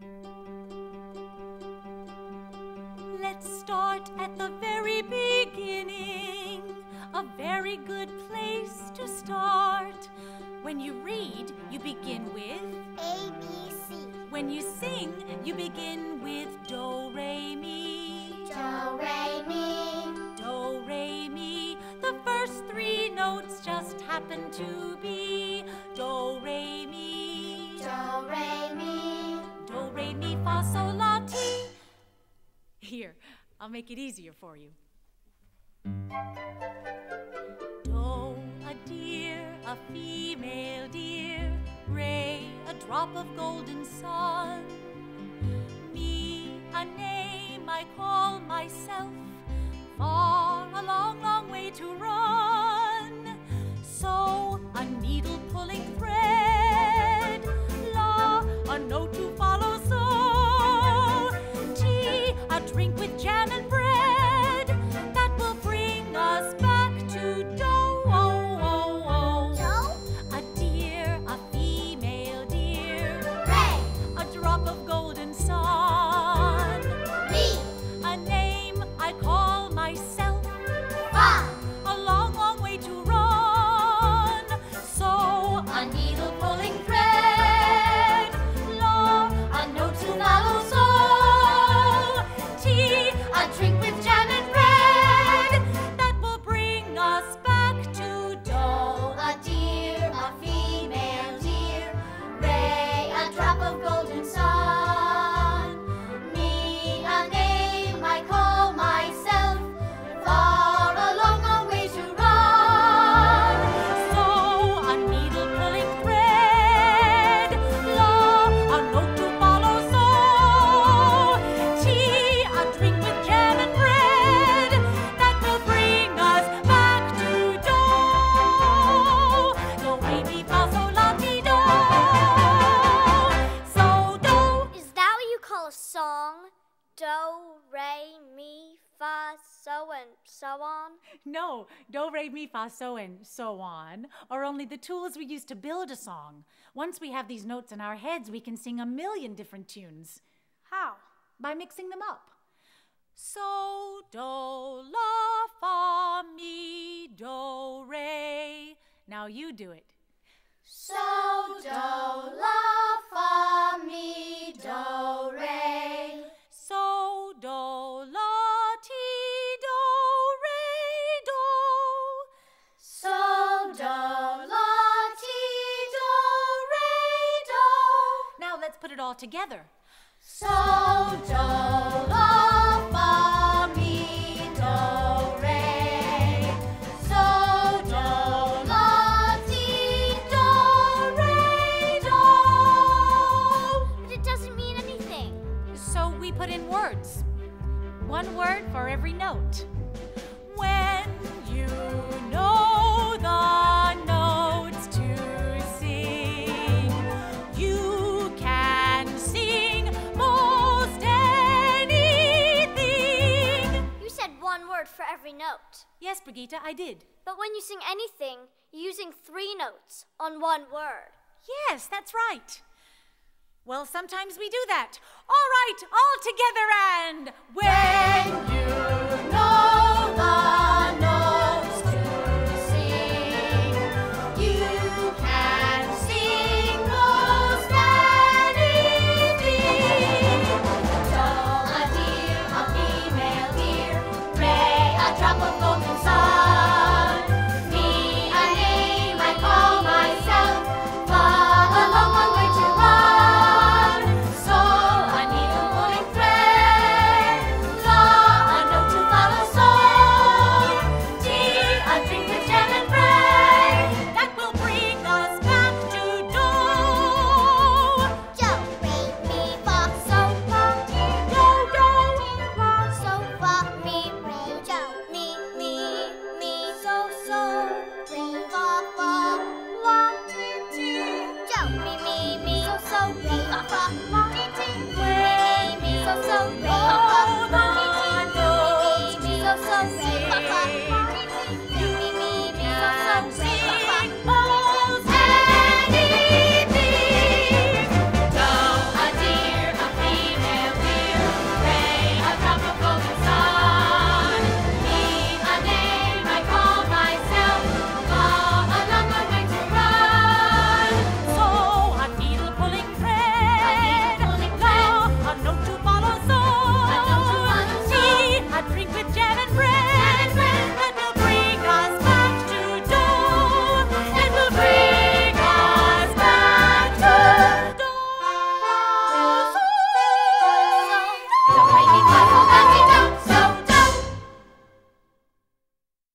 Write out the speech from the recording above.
Let's start at the very beginning. A very good place to start. When you read, you begin with A, B, C. When you sing, you begin with do, re, mi. Do, re, mi. Do, re, mi. The first three notes just happen to be do, re, mi. Do, re, mi. Do, re, mi, fa, sol, la, ti. Here, I'll make it easier for you. Do, a deer, a female deer. Re, a drop of golden sun. Mi, a name I call myself. Far, a long, long way to run. So, a needle pulling thread. La, a note to follow. So, tea, a drink with jam and bread. That will bring us back to do. A deer, a female deer. Re, A drop of golden sun. mi. A name I call myself. Fa, A long, long way to run. So, a needle pulling thread. la, A note to follow. So, tea, a drink with jam and bread. that will bring us back to do. A deer, a female deer. Re, a drop of golden sun. Me, a name I call myself. Far, a long, long way to run. So, a needle pulling thread. La, a note to follow. So, tea, a drink with jam and bread. That will bring us back to do. Do, re, mi, fa, sol, la, ti, do. So, do. Is that what you call a song? Do, re, mi, fa, so, and so on? No, do, re, mi, fa, so, and so on are only the tools we use to build a song. Once we have these notes in our heads, we can sing a million different tunes. How? By mixing them up. So, do, la, fa, mi, do, re. Now you do it. So, do, la, fa, mi, do, re. So, do, la, ti, do, re, do. So, do, la, ti, do, re, do. Now let's put it all together. So, do, la, fa, mi, do, re. So, do, la, ti, do, re, do. But it doesn't mean anything. So we put in words. One word for every note. When you know the notes to sing, you can sing most anything. You said one word for every note. Yes, Brigitte, I did. But when you sing anything, you're using 3 notes on one word. Yes, that's right. Well, sometimes we do that. All right, all together and when you know